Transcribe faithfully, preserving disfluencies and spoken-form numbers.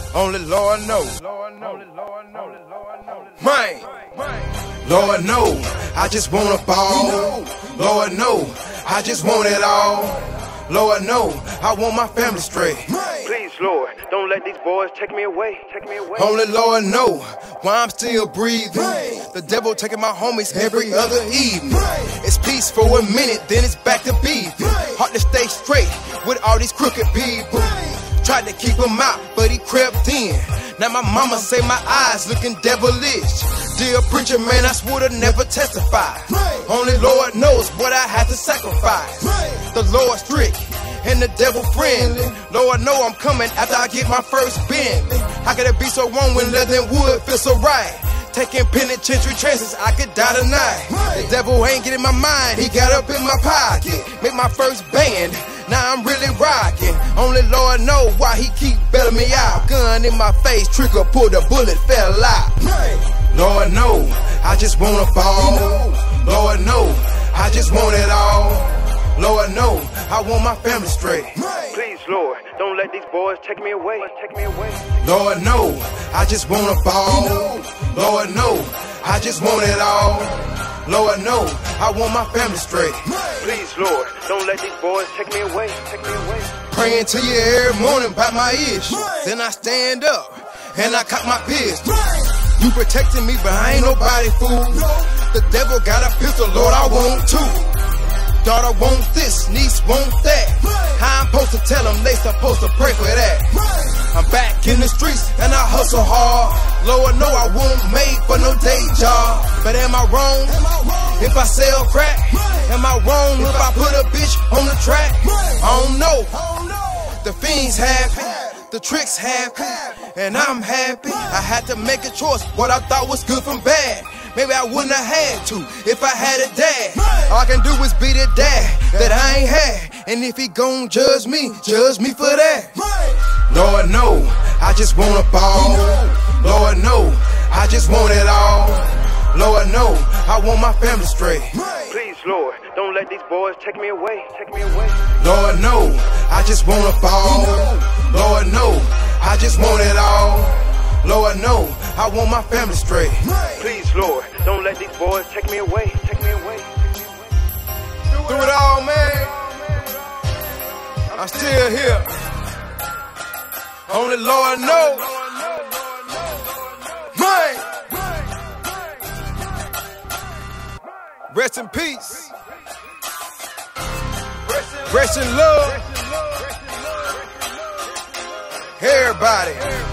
Only Lord knows. Man, Lord know, I just want a ball. Lord know, I just want it all. Lord know, I want my family straight. Please, Lord, don't let these boys take me away. Take me away. Only Lord know why I'm still breathing. The devil taking my homies every other evening. It's peace for a minute, then it's back to beefing. Hard to stay straight with all these crooked people. Tried to keep him out, but he crept in. Now my mama say my eyes looking devilish. Dear preacher man, I swore to never testify. Only Lord knows what I had to sacrifice. The Lord's strict and the devil friendly. Lord know I'm coming after I get my first Bentley. How could it be so wrong when leather and wood feel so right? Taking penitentiary chances, I could die tonight. The devil ain't getting my mind, he got up in my pocket. Make my first band, now I'm really rocking. Only Lord know why he keep bailing me out. Gun in my face, trigger pulled, the bullet fell out. Lord know, I just want a ball. Lord know, I just want it all. Lord know, I want my family straight. Please, Lord, don't let these boys take me away. Take me away. Lord know, I just want a ball. Lord know, I just want it all. Lord know, I want my family straight. Please, Lord, don't let these boys take me away. Take me away. Praying to you every morning about my issues. Then I stand up and I cock my pistol. You protecting me, but I ain't nobody fool. The devil got a pistol, Lord, I want two. Daughter want this, niece want that. How I'm supposed to tell them they supposed to pray for that? I'm back in the streets and I hustle hard. Lord know I won't make for no day job. But am I wrong if I sell crack? Am I wrong if I put a bitch on the track? I don't know. The fiends happy, the tricks happy, and I'm happy. I had to make a choice, what I thought was good from bad. Maybe I wouldn't have had to if I had a dad. All I can do is be the dad that I ain't had. And if he gon' judge me, judge me for that. Lord know, I just want a ball. Lord know, I just want it all. Lord know, I want my family straight. Please, Lord, don't let these boys take me away. Take me away. Lord know, I just want a ball. Lord know, I just want it all. Lord know, I want my family straight. Please, Lord, don't let these boys take me away. Take me away. Through it all, man, I'm still here. Only Lord knows. Man, rest in peace. Rest in love. Everybody.